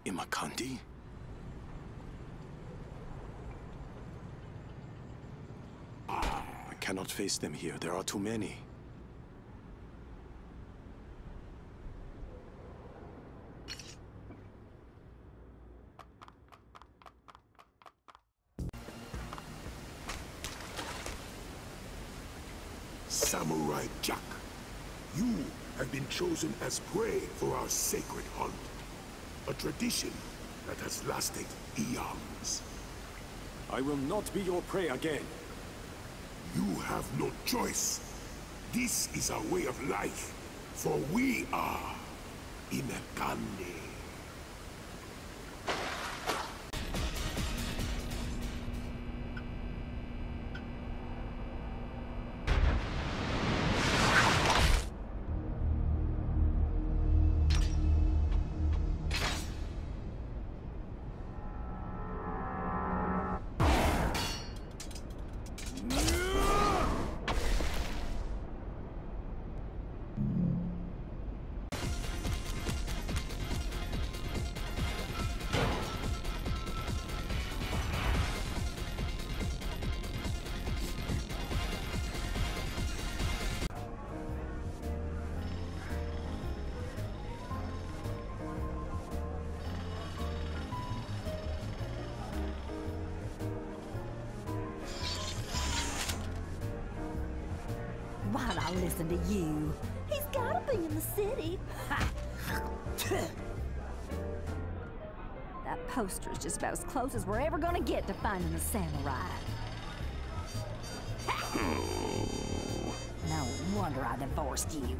Imakandi? I cannot face them here. There are too many. Samurai Jack, you have been chosen as prey for our sacred hunt. A tradition that has lasted eons. I will not be your prey again. You have no choice. This is our way of life, for we are Imakandi. Why'd I listen to you? He's gotta be in the city. That poster is just about as close as we're ever gonna get to finding the samurai. No wonder I divorced you.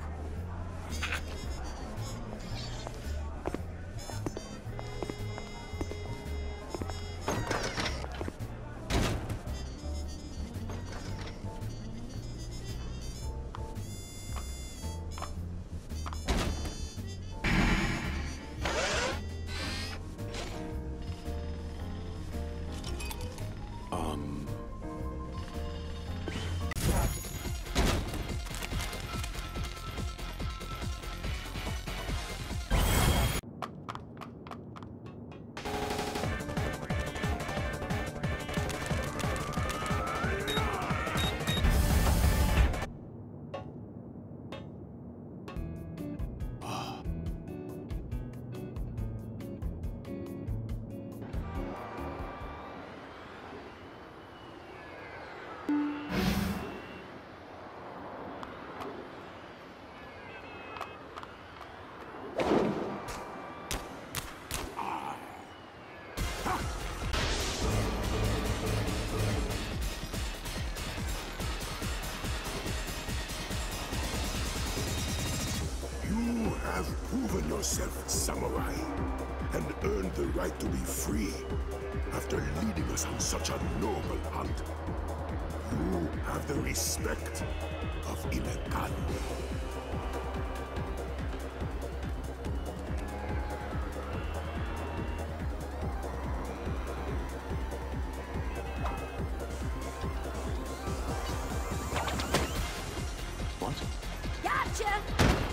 Proven yourself, samurai, and earned the right to be free after leading us on such a noble hunt. You have the respect of Imakandi. What? Gotcha!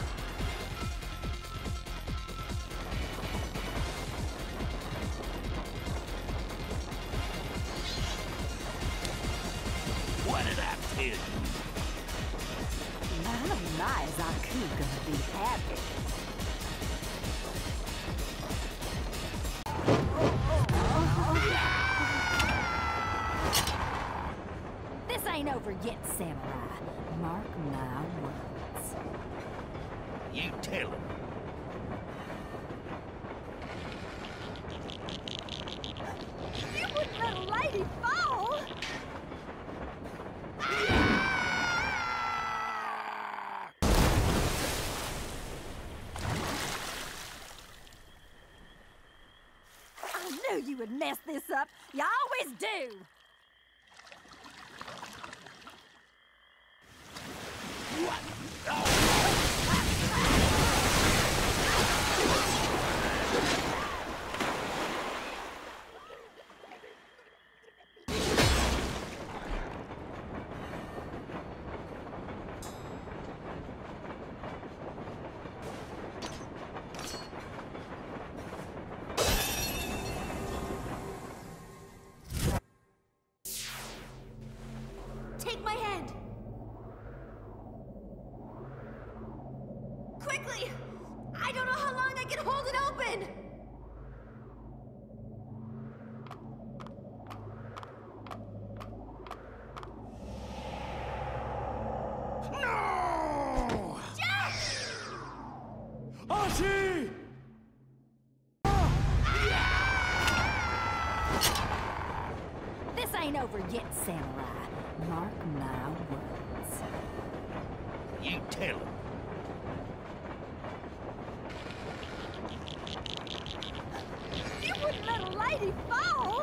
What did I tell you? My, is Aku gonna be happy. This ain't over yet, samurai. Mark my words. You tell him. You wouldn't let a lady fall! I knew you would mess this up. You always do. I don't know how long I can hold it open! No! Jack! Archie! This ain't over yet, Samurai. Mark my words. You tell him. You wouldn't let a lady fall!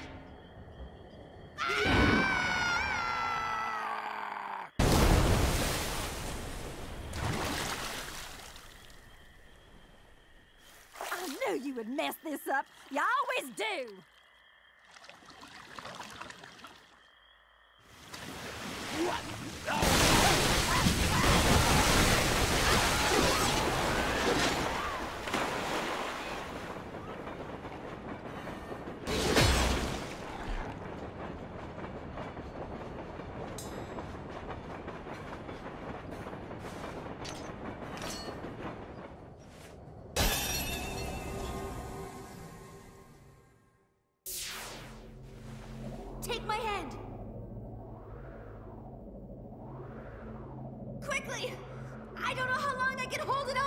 I knew you would mess this up. You always do. Take my hand! Quickly! I don't know how long I can hold it